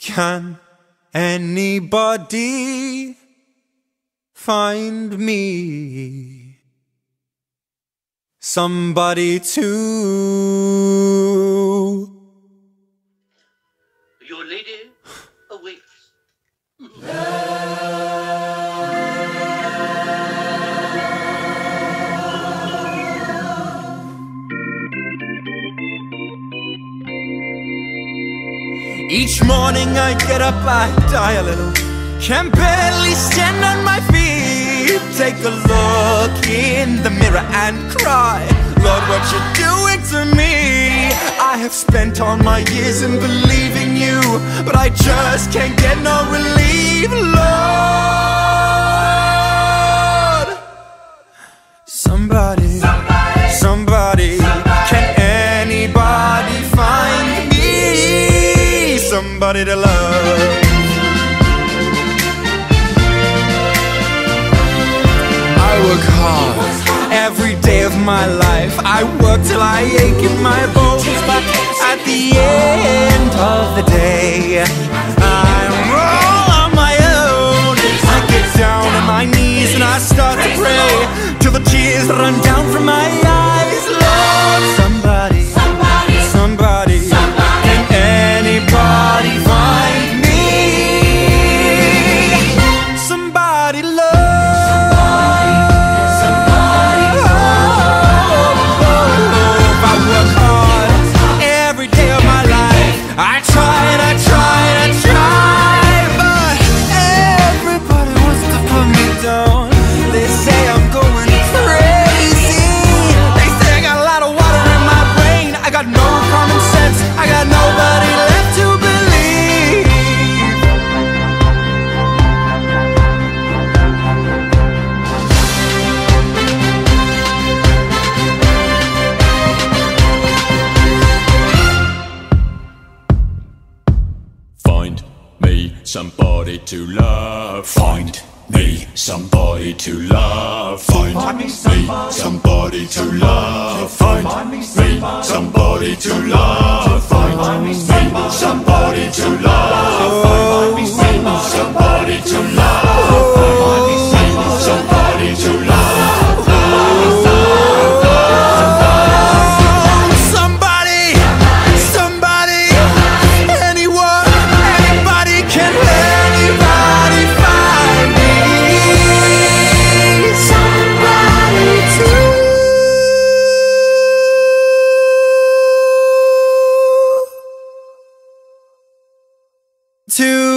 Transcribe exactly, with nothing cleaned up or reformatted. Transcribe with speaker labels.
Speaker 1: Can anybody find me somebody to
Speaker 2: Your lady awaits.
Speaker 1: Each morning I get up, I die a little, can barely stand on my feet. Take a look in the mirror and cry, Lord, what you doing to me? I have spent all my years in believing you, but I just can't get no relief, Lord. Somebody, somebody, somebody, can anybody find me somebody to love? I work hard every day of my life. I work till I ache in my bones, but at the end of the day, I'm all on my own. I get down on my knees and I start to pray till the tears run down from my eyes. Lord, somebody, somebody, somebody, somebody. Can anybody find me somebody love? I try and I try and I try, but everybody wants to put me down. They say I'm going crazy. They say I got a lot of water in my brain. I got no common sense. I got nobody left to believe.
Speaker 3: Find me somebody to love. Find me somebody to love. Find me somebody to love. Find me somebody to love. Find me somebody to love. Find me somebody to love. Find me somebody to love.
Speaker 1: To